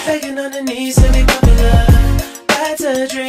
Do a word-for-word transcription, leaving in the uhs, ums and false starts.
Begging on the knees to be popular. That's a dream.